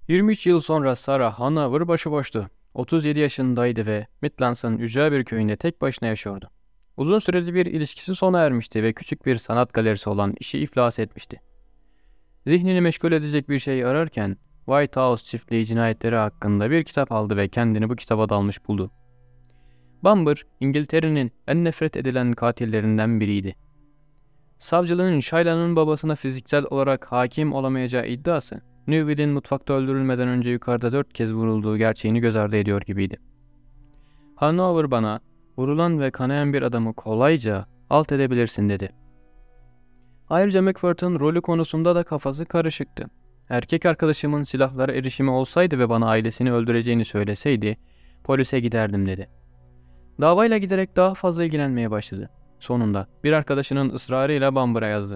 23 yıl sonra Sarah Hanover başıboştu. 37 yaşındaydı ve Midlands'ın ücra bir köyünde tek başına yaşıyordu. Uzun süreli bir ilişkisi sona ermişti ve küçük bir sanat galerisi olan işi iflas etmişti. Zihnini meşgul edecek bir şey ararken White House çiftliği cinayetleri hakkında bir kitap aldı ve kendini bu kitaba dalmış buldu. Bumber, İngiltere'nin en nefret edilen katillerinden biriydi. Savcılığın Shaila'nın babasına fiziksel olarak hakim olamayacağı iddiası, Newville'in mutfakta öldürülmeden önce yukarıda 4 kez vurulduğu gerçeğini göz ardı ediyor gibiydi. Hanover bana, vurulan ve kanayan bir adamı kolayca alt edebilirsin dedi. Ayrıca Macbeth'in rolü konusunda da kafası karışıktı. Erkek arkadaşımın silahlara erişimi olsaydı ve bana ailesini öldüreceğini söyleseydi, polise giderdim dedi. Davayla giderek daha fazla ilgilenmeye başladı. Sonunda bir arkadaşının ısrarıyla Bumber'a yazdı.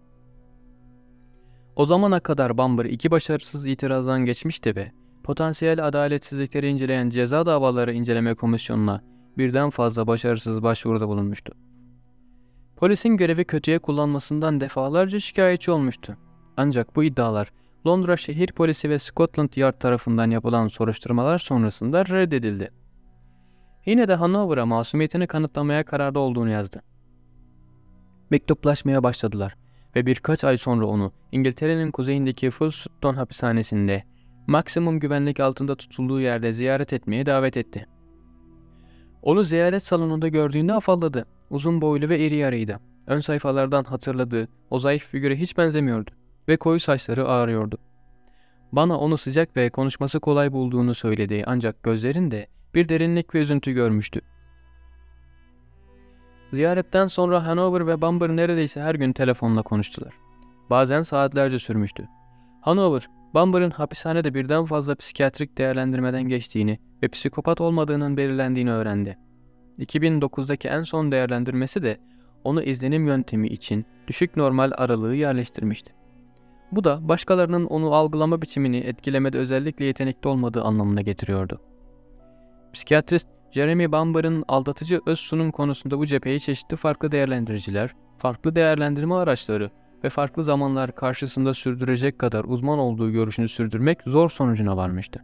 O zamana kadar Bumber 2 başarısız itirazdan geçmişti ve potansiyel adaletsizlikleri inceleyen ceza davaları inceleme komisyonuna birden fazla başarısız başvuruda bulunmuştu. Polisin görevi kötüye kullanmasından defalarca şikayetçi olmuştu. Ancak bu iddialar Londra Şehir Polisi ve Scotland Yard tarafından yapılan soruşturmalar sonrasında reddedildi. Yine de Hanover'a masumiyetini kanıtlamaya kararlı olduğunu yazdı. Mektuplaşmaya başladılar ve birkaç ay sonra onu İngiltere'nin kuzeyindeki Fulston hapishanesinde maksimum güvenlik altında tutulduğu yerde ziyaret etmeye davet etti. Onu ziyaret salonunda gördüğünde afalladı. Uzun boylu ve iri yarıydı. Ön sayfalardan hatırladığı o zayıf figüre hiç benzemiyordu ve koyu saçları ağrıyordu. Bana onu sıcak ve konuşması kolay bulduğunu söyledi ancak gözlerinde bir derinlik ve üzüntü görmüştü. Ziyaretten sonra Hanover ve Bumber neredeyse her gün telefonla konuştular. Bazen saatlerce sürmüştü. Hanover, Bumber'ın hapishanede birden fazla psikiyatrik değerlendirmeden geçtiğini ve psikopat olmadığının belirlendiğini öğrendi. 2009'daki en son değerlendirmesi de onu izlenim yöntemi için düşük normal aralığı yerleştirmişti. Bu da başkalarının onu algılama biçimini etkilemede özellikle yetenekli olmadığı anlamına getiriyordu. Psikiyatrist Jeremy Bumber'ın aldatıcı öz sunum konusunda bu cepheyi çeşitli farklı değerlendiriciler, farklı değerlendirme araçları ve farklı zamanlar karşısında sürdürecek kadar uzman olduğu görüşünü sürdürmek zor sonucuna varmıştı.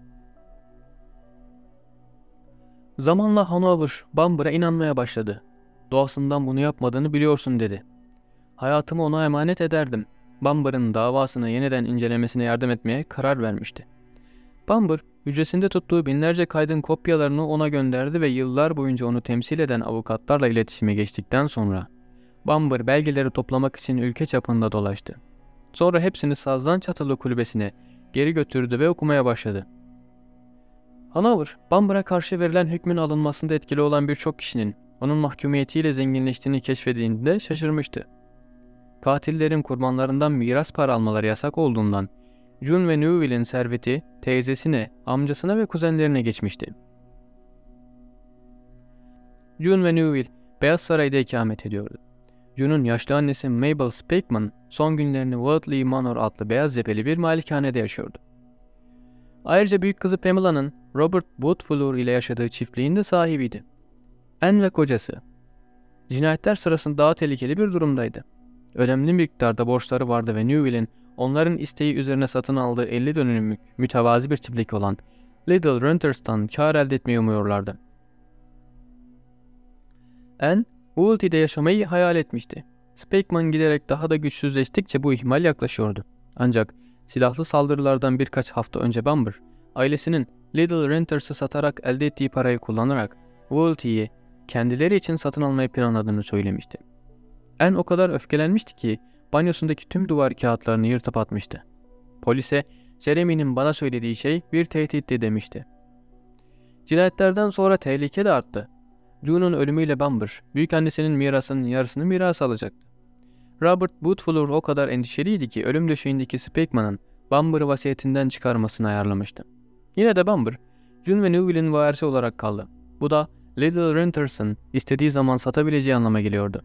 Zamanla Hanover, Bumber'a inanmaya başladı. Doğasından bunu yapmadığını biliyorsun dedi. Hayatımı ona emanet ederdim. Bumber'ın davasını yeniden incelemesine yardım etmeye karar vermişti. Bumber, hücresinde tuttuğu binlerce kaydın kopyalarını ona gönderdi ve yıllar boyunca onu temsil eden avukatlarla iletişime geçtikten sonra Bumber belgeleri toplamak için ülke çapında dolaştı. Sonra hepsini Sazlan Çatılı Kulübesi'ne geri götürdü ve okumaya başladı. Hanover, Bumber'a karşı verilen hükmün alınmasında etkili olan birçok kişinin onun mahkumiyetiyle zenginleştiğini keşfedildiğinde şaşırmıştı. Katillerin kurbanlarından miras para almaları yasak olduğundan June ve Newville'in serveti teyzesine, amcasına ve kuzenlerine geçmişti. June ve Newville Beyaz Saray'da ikamet ediyordu. June'un yaşlı annesi Mabel Speakman son günlerini Woodley Manor adlı beyaz cepheli bir malikanede yaşıyordu. Ayrıca büyük kızı Pamela'nın Robert Woodfuller ile yaşadığı çiftliğin de sahibiydi. Anne ve kocası. Cinayetler sırasında daha tehlikeli bir durumdaydı. Önemli miktarda borçları vardı ve Newville'in onların isteği üzerine satın aldığı 50 dönümlük mütevazi bir çiftlik olan Little Renters'tan kar elde etmeyi umuyorlardı. Anne, Woolty'de yaşamayı hayal etmişti. Speakman giderek daha da güçsüzleştikçe bu ihmal yaklaşıyordu. Ancak silahlı saldırılardan birkaç hafta önce Bumber, ailesinin Little Renters'ı satarak elde ettiği parayı kullanarak Woolty'yi kendileri için satın almayı planladığını söylemişti. Anne o kadar öfkelenmişti ki banyosundaki tüm duvar kağıtlarını yırtıp atmıştı. Polise Jeremy'nin bana söylediği şey bir tehditti demişti. Cinayetlerden sonra tehlike de arttı. June'un ölümüyle Bumber, büyükannesinin mirasının yarısını miras alacaktı. Robert Woodfuller o kadar endişeliydi ki ölüm döşeğindeki Speakman'ın Bumber'ı vasiyetinden çıkarmasını ayarlamıştı. Yine de Bumber, June ve Newville'in varisi olarak kaldı. Bu da Little Renters'ın istediği zaman satabileceği anlama geliyordu.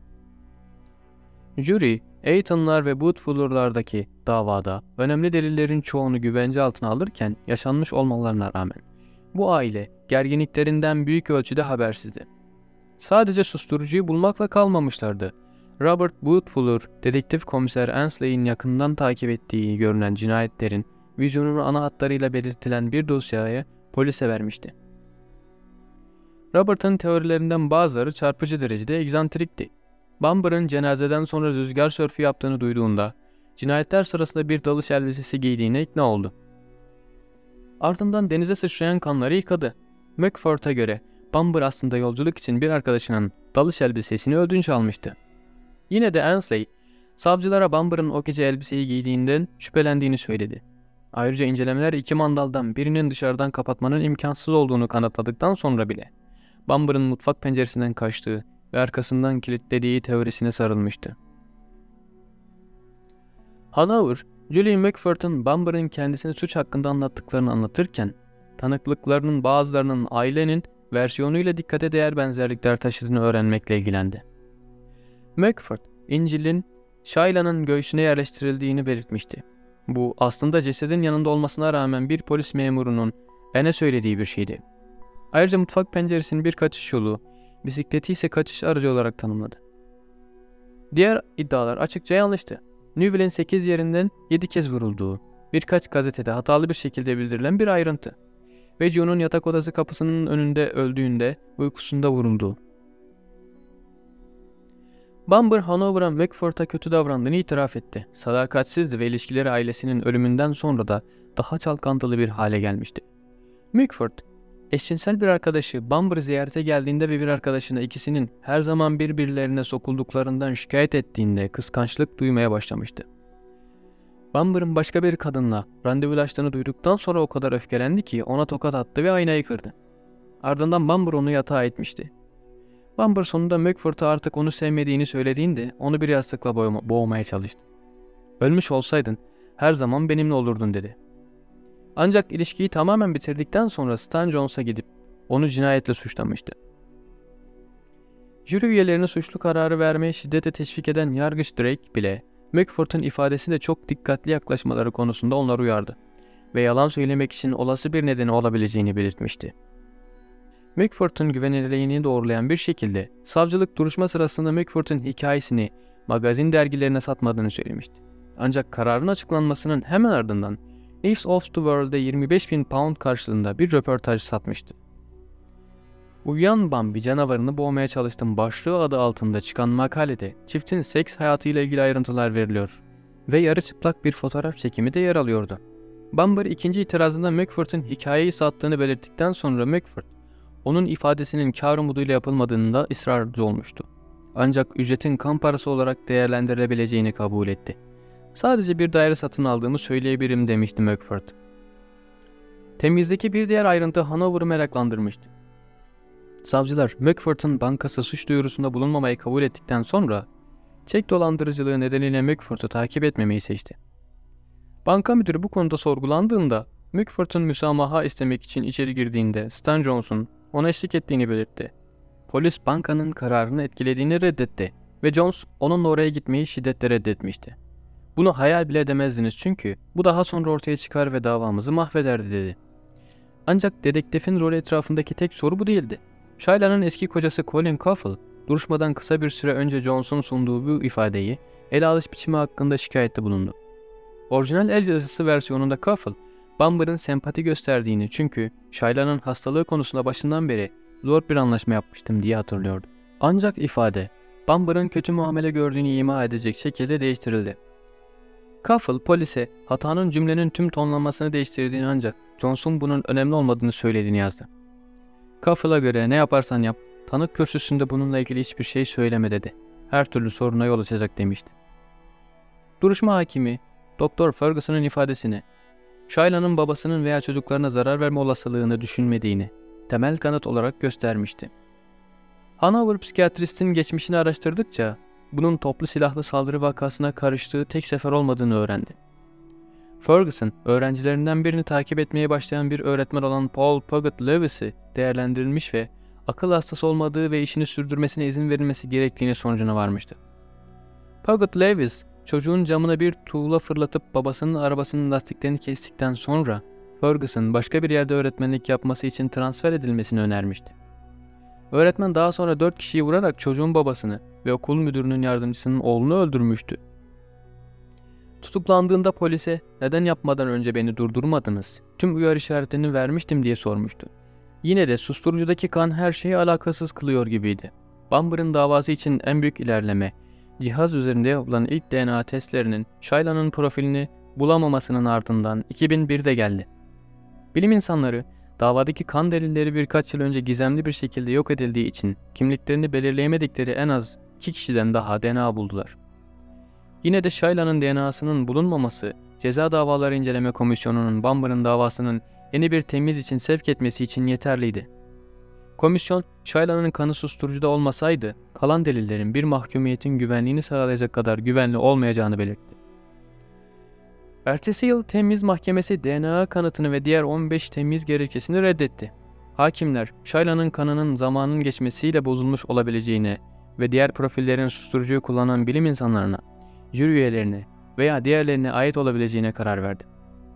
Jury, Eyton'lar ve Woodfuller'lardaki davada önemli delillerin çoğunu güvence altına alırken yaşanmış olmalarına rağmen bu aile gerginliklerinden büyük ölçüde habersizdi. Sadece susturucuyu bulmakla kalmamışlardı. Robert Woodfuller, dedektif komiser Ansley'in yakından takip ettiği görünen cinayetlerin vizyonunu ana hatlarıyla belirtilen bir dosyayı polise vermişti. Robert'ın teorilerinden bazıları çarpıcı derecede egzantrikti. Bamber'ın cenazeden sonra rüzgar sörfü yaptığını duyduğunda cinayetler sırasında bir dalış elbisesi giydiğine ikna oldu. Ardından denize sıçrayan kanları yıkadı. Mcford'a göre Bamber aslında yolculuk için bir arkadaşının dalış elbisesini ödünç almıştı. Yine de Ansley, savcılara Bamber'ın o gece elbiseyi giydiğinden şüphelendiğini söyledi. Ayrıca incelemeler iki mandaldan birinin dışarıdan kapatmanın imkansız olduğunu kanıtladıktan sonra bile Bamber'ın mutfak penceresinden kaçtığı ve arkasından kilitlediği teorisine sarılmıştı. Hanover, Julie Mcford'un Bamber'ın kendisini suç hakkında anlattıklarını anlatırken, tanıklıklarının bazılarının ailenin versiyonuyla dikkate değer benzerlikler taşıdığını öğrenmekle ilgilendi. Mcford, İncil'in Shayla'nın göğsüne yerleştirildiğini belirtmişti. Bu aslında cesedin yanında olmasına rağmen bir polis memurunun Anne'e söylediği bir şeydi. Ayrıca mutfak penceresinin bir kaçış yolu, bisikleti ise kaçış aracı olarak tanımladı. Diğer iddialar açıkça yanlıştı. Newell'in 8 yerinden 7 kez vurulduğu, birkaç gazetede hatalı bir şekilde bildirilen bir ayrıntı ve John'un yatak odası kapısının önünde öldüğünde uykusunda vurulduğu. Bamber, Hanover'a Mcford'a kötü davrandığını itiraf etti. Sadakatsizdi ve ilişkileri ailesinin ölümünden sonra da daha çalkantılı bir hale gelmişti. Mcford, eşcinsel bir arkadaşı Bamber'ı ziyarete geldiğinde ve bir arkadaşına ikisinin her zaman birbirlerine sokulduklarından şikayet ettiğinde kıskançlık duymaya başlamıştı. Bamber'ın başka bir kadınla randevulaştığını duyduktan sonra o kadar öfkelendi ki ona tokat attı ve aynayı kırdı. Ardından Bamber onu yatağa itmişti. Bamber sonunda Mcford'a artık onu sevmediğini söylediğinde onu bir yastıkla boğmaya çalıştı. "Ölmüş olsaydın her zaman benimle olurdun," dedi. Ancak ilişkiyi tamamen bitirdikten sonra Stan Jones'a gidip onu cinayetle suçlamıştı. Jüri üyelerini suçlu kararı vermeye şiddetle teşvik eden yargıç Drake bile Mcford'un ifadesine çok dikkatli yaklaşmaları konusunda onları uyardı ve yalan söylemek için olası bir nedeni olabileceğini belirtmişti. Mcford'un güvenilirliğini doğrulayan bir şekilde savcılık duruşma sırasında Mcford'un hikayesini magazin dergilerine satmadığını söylemişti. Ancak kararın açıklanmasının hemen ardından News of the World'de 25.000 pound karşılığında bir röportaj satmıştı. "Uyuyan Bambi canavarını boğmaya çalıştım" başlığı adı altında çıkan makalede çiftin seks hayatıyla ilgili ayrıntılar veriliyor ve yarı çıplak bir fotoğraf çekimi de yer alıyordu. Bamber ikinci itirazında Mcford'un hikayeyi sattığını belirttikten sonra Mcford, onun ifadesinin kar umuduyla yapılmadığında ısrarcı olmuştu. Ancak ücretin kan parası olarak değerlendirilebileceğini kabul etti. "Sadece bir daire satın aldığımı söyleyebilirim," demişti Mcford. Temizdeki bir diğer ayrıntı Hanover'ı meraklandırmıştı. Savcılar Mcford'un bankası suç duyurusunda bulunmamayı kabul ettikten sonra çek dolandırıcılığı nedeniyle Mcford'u takip etmemeyi seçti. Banka müdürü bu konuda sorgulandığında Mcford'un müsamaha istemek için içeri girdiğinde Stan Jones'un ona eşlik ettiğini belirtti. Polis bankanın kararını etkilediğini reddetti ve Jones onunla oraya gitmeyi şiddetle reddetmişti. "Bunu hayal bile edemezdiniz çünkü bu daha sonra ortaya çıkar ve davamızı mahvederdi," dedi. Ancak dedektifin rolü etrafındaki tek soru bu değildi. Shayla'nın eski kocası Colin Caufle, duruşmadan kısa bir süre önce Jones'un sunduğu bu ifadeyi ele alış biçimi hakkında şikayette bulundu. Orijinal el yazısı versiyonunda Caufle, Bamber'ın sempati gösterdiğini çünkü Shayla'nın hastalığı konusunda başından beri zor bir anlaşma yapmıştım diye hatırlıyordu. Ancak ifade, Bamber'ın kötü muamele gördüğünü ima edecek şekilde değiştirildi. Caufle polise hatanın cümlenin tüm tonlamasını değiştirdiğini ancak Jones'un bunun önemli olmadığını söylediğini yazdı. Caufle'a göre "Ne yaparsan yap, tanık kürsüsünde bununla ilgili hiçbir şey söyleme," dedi. "Her türlü soruna yol açacak," demişti. Duruşma hakimi, Doktor Ferguson'ın ifadesini, Shayla'nın babasının veya çocuklarına zarar verme olasılığını düşünmediğini temel kanıt olarak göstermişti. Hanover psikiyatristin geçmişini araştırdıkça bunun toplu silahlı saldırı vakasına karıştığı tek sefer olmadığını öğrendi. Ferguson, öğrencilerinden birini takip etmeye başlayan bir öğretmen olan Paul Puget Lewis'i değerlendirilmiş ve akıl hastası olmadığı ve işini sürdürmesine izin verilmesi gerektiğini sonucuna varmıştı. Puget Lewis, çocuğun camına bir tuğla fırlatıp babasının arabasının lastiklerini kestikten sonra Ferguson başka bir yerde öğretmenlik yapması için transfer edilmesini önermişti. Öğretmen daha sonra 4 kişiyi vurarak çocuğun babasını ve okul müdürünün yardımcısının oğlunu öldürmüştü. Tutuklandığında polise "Neden yapmadan önce beni durdurmadınız? Tüm uyarı işaretini vermiştim" diye sormuştu. Yine de susturucudaki kan her şeyi alakasız kılıyor gibiydi. Bamber'ın davası için en büyük ilerleme, cihaz üzerinde yapılan ilk DNA testlerinin Shayla'nın profilini bulamamasının ardından 2001'de geldi. Bilim insanları, davadaki kan delilleri birkaç yıl önce gizemli bir şekilde yok edildiği için kimliklerini belirleyemedikleri en az 2 kişiden daha DNA buldular. Yine de Shayla'nın DNA'sının bulunmaması, Ceza Davaları İnceleme Komisyonu'nun Bamber'ın davasının yeni bir temiz için sevk etmesi için yeterliydi. Komisyon, Shayla'nın kanı susturucuda olmasaydı, kalan delillerin bir mahkumiyetin güvenliğini sağlayacak kadar güvenli olmayacağını belirtti. Ertesi yıl Temiz Mahkemesi DNA kanıtını ve diğer 15 temiz gerekçesini reddetti. Hakimler, Shayla'nın kanının zamanın geçmesiyle bozulmuş olabileceğine ve diğer profillerin susturucuyu kullanan bilim insanlarına, jüri üyelerine veya diğerlerine ait olabileceğine karar verdi.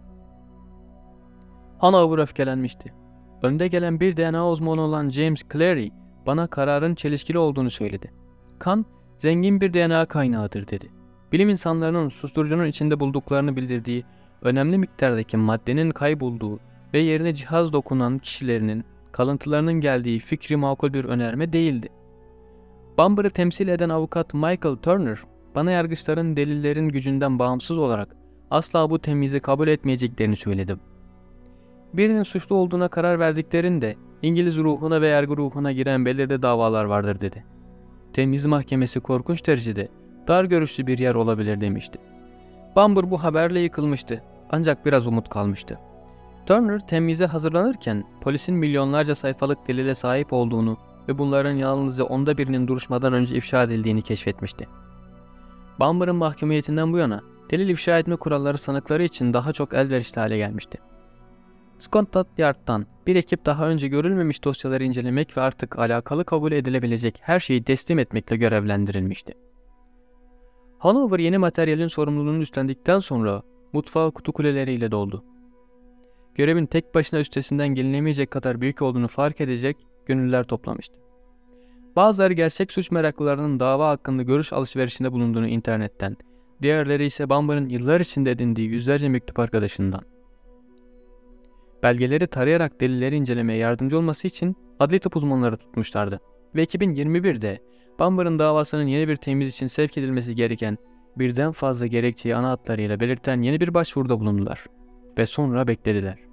Hanover öfkelenmişti. Önde gelen bir DNA uzmanı olan James Clary, bana kararın çelişkili olduğunu söyledi. Kan, zengin bir DNA kaynağıdır dedi. Bilim insanlarının susturucunun içinde bulduklarını bildirdiği, önemli miktardaki maddenin kaybolduğu ve yerine cihaz dokunan kişilerinin kalıntılarının geldiği fikri makul bir önerme değildi. Bamber'ı temsil eden avukat Michael Turner, bana yargıçların delillerin gücünden bağımsız olarak asla bu temyizi kabul etmeyeceklerini söyledi. Birinin suçlu olduğuna karar verdiklerinde İngiliz ruhuna ve yargı ruhuna giren belirli davalar vardır dedi. Temyiz mahkemesi korkunç derecede dar görüşlü bir yer olabilir demişti. Bamber bu haberle yıkılmıştı, ancak biraz umut kalmıştı. Turner temyize hazırlanırken polisin milyonlarca sayfalık delile sahip olduğunu ve bunların yalnızca 1/10'inin duruşmadan önce ifşa edildiğini keşfetmişti. Bamber'ın mahkumiyetinden bu yana delil ifşa etme kuralları sanıkları için daha çok elverişli hale gelmişti. Scotland Yard'dan bir ekip daha önce görülmemiş dosyaları incelemek ve artık alakalı kabul edilebilecek her şeyi teslim etmekle görevlendirilmişti. Hanover yeni materyalin sorumluluğunu üstlendikten sonra mutfağı kutu kuleleriyle doldu. Görevin tek başına üstesinden gelinemeyecek kadar büyük olduğunu fark edecek gönüllüler toplamıştı. Bazıları gerçek suç meraklılarının dava hakkında görüş alışverişinde bulunduğunu internetten, diğerleri ise Bamber'ın yıllar içinde edindiği yüzlerce mektup arkadaşından. Belgeleri tarayarak delilleri incelemeye yardımcı olması için adli tıp uzmanları tutmuşlardı ve 2021'de Bamber'ın davasının yeni bir temiz için sevk edilmesi gereken birden fazla gerekçeyi ana hatlarıyla belirten yeni bir başvuruda bulundular ve sonra beklediler.